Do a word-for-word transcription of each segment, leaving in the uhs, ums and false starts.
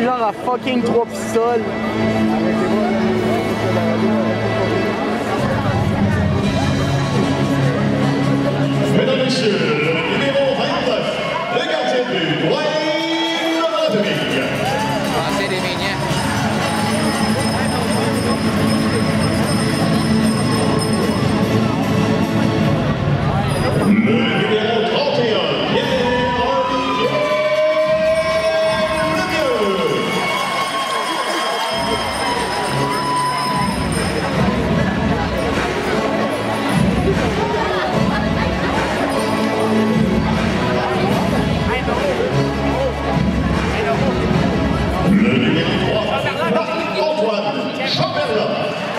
genre à fucking trois pistoles. Mesdames et messieurs, le numéro vingt-neuf, le gardien de but, Dwayne Rodrigue. Passer des mignons. Le numéro trente et un, Pierre-Olivier Lemieux. Le numéro trois, Marc-Antoine Chamberlain.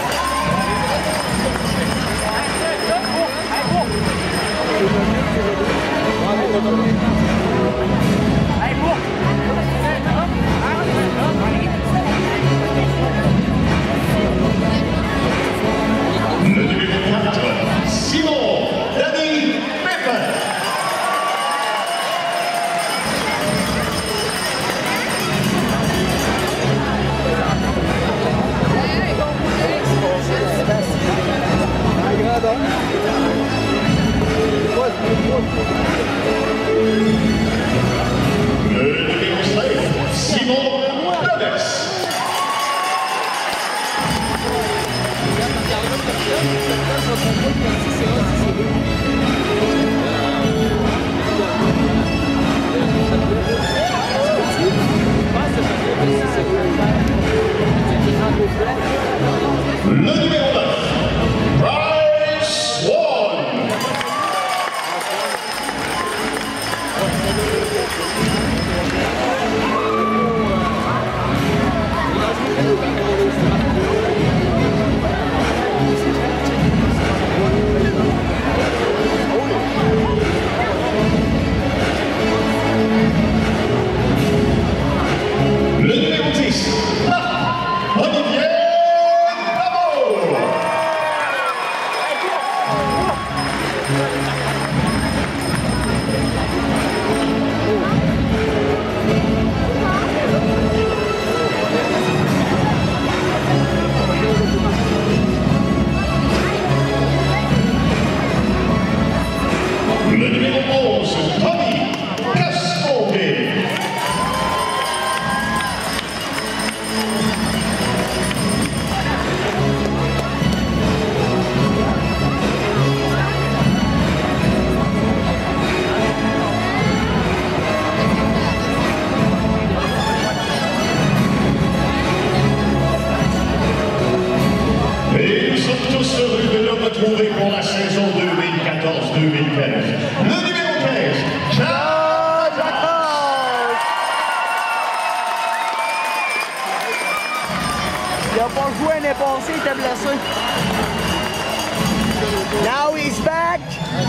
Le numéro quatre, Simon Danny Pépin. Le numéro cinq, Simon Loves. Le numéro neuf, Bryce Swan. Le numéro dix, Marc-Olivier Lamour. Le numéro onze, Tony Castonguay. Et nous sommes tous heureux de le retrouver pour la saison deux mille quatorze deux mille quinze. Le numéro quinze, Chad Jacques. Il a pas joué l'année passée, il était blessé. Now he's back!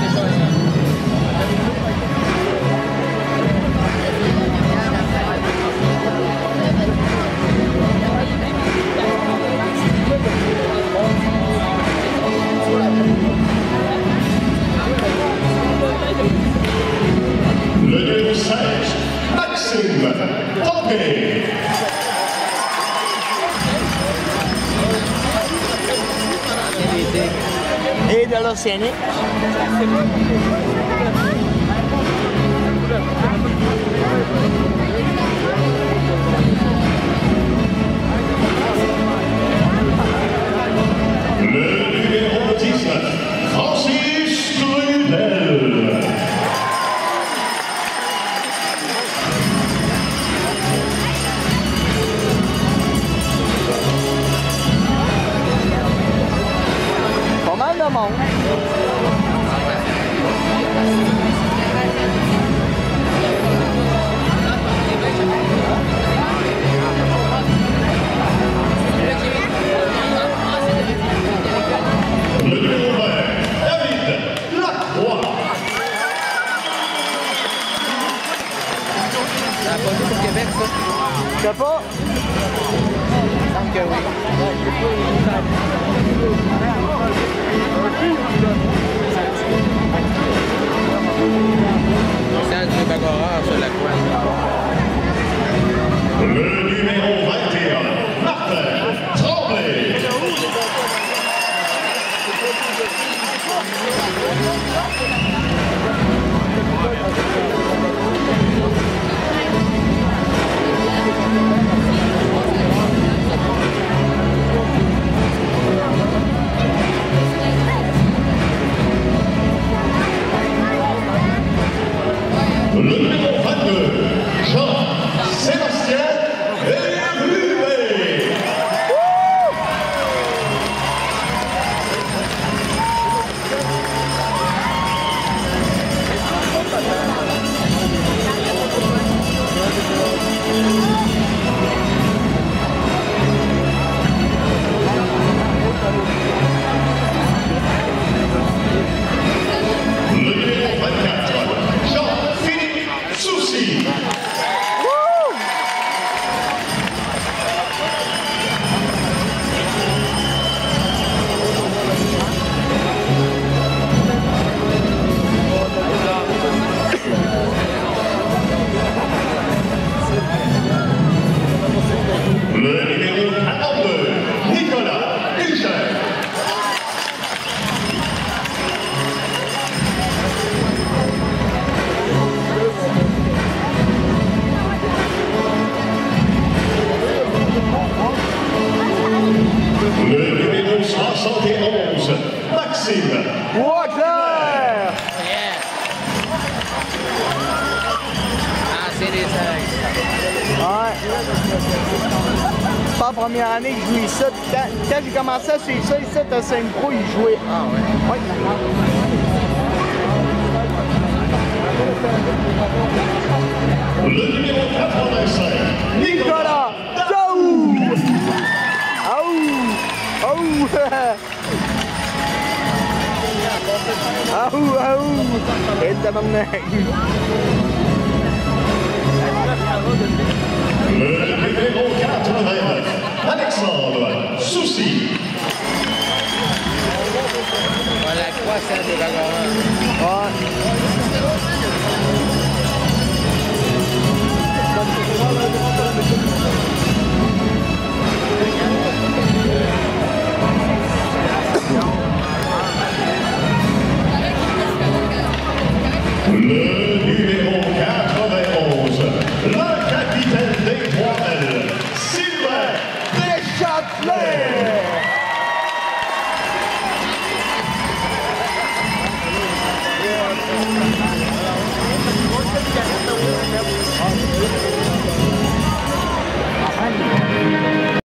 Le numéro seize, Maxime Tempé. Et de l'Océanique. Le numéro dix-neuf, Francis Trudel. Pas mal de monde. Le numéro vingt, David Lacroix. Ça a pas joué pour Québec, ça? Je sais pas. Il me semble que oui. C'est un du Bagora sur la coin. Le numéro Le numéro vingt-deux, Jean-Sébastien Hervé. Le numéro vingt-quatre, Jean-Philippe Soucy. Le numéro quarante-deux, Nicolas Duchesne. Le numéro soixante et onze, Maxime. Wagner! Yeah. Ah, c'est des seuils. Ouais. C'est pas la première année que je jouais ça. Quand, quand j'ai commencé à suivre ça, ici à Saint-Pro, il jouait. Ah, ouais. Ouais. Le numéro quatre-vingt-cinq, Nicolas Daou! Aou! Aou! Aou! Aou! Et tabarnak! Le numéro quatre-vingt-neuf, Alexandre Soucy. On la croix, c'est un des bagarreurs. Ouais.